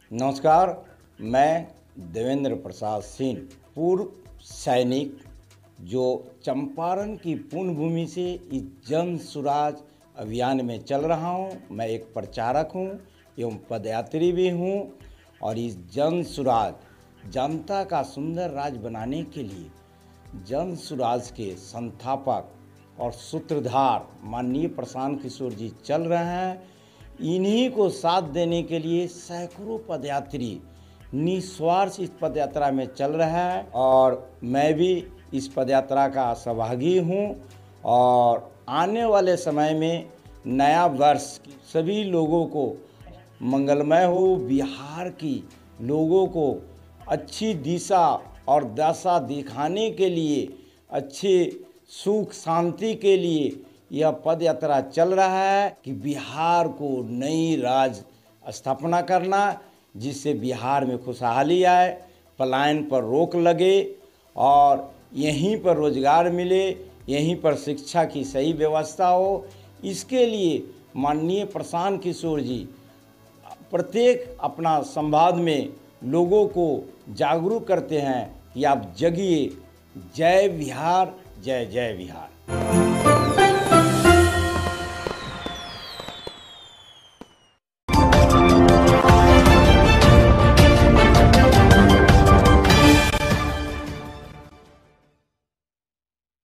नमस्कार, मैं देवेंद्र प्रसाद सिंह, पूर्व सैनिक जो चंपारण की पुण्यभूमि से इस जन सुराज अभियान में चल रहा हूं। मैं एक प्रचारक हूं एवं पदयात्री भी हूं और इस जन सुराज जनता का सुंदर राज बनाने के लिए जन सुराज के संस्थापक और सूत्रधार माननीय प्रशांत किशोर जी चल रहे हैं। इन्हीं को साथ देने के लिए सैकड़ों पदयात्री निस्वार्थ इस पदयात्रा में चल रहा है और मैं भी इस पदयात्रा का सहभागी हूं। और आने वाले समय में नया वर्ष सभी लोगों को मंगलमय हो, बिहार की लोगों को अच्छी दिशा और दशा दिखाने के लिए, अच्छे सुख शांति के लिए यह पद यात्रा चल रहा है कि बिहार को नई राज स्थापना करना, जिससे बिहार में खुशहाली आए, पलायन पर रोक लगे और यहीं पर रोजगार मिले, यहीं पर शिक्षा की सही व्यवस्था हो। इसके लिए माननीय प्रशांत किशोर जी प्रत्येक अपना संवाद में लोगों को जागरूक करते हैं कि आप जगिए। जय बिहार, जय जय बिहार।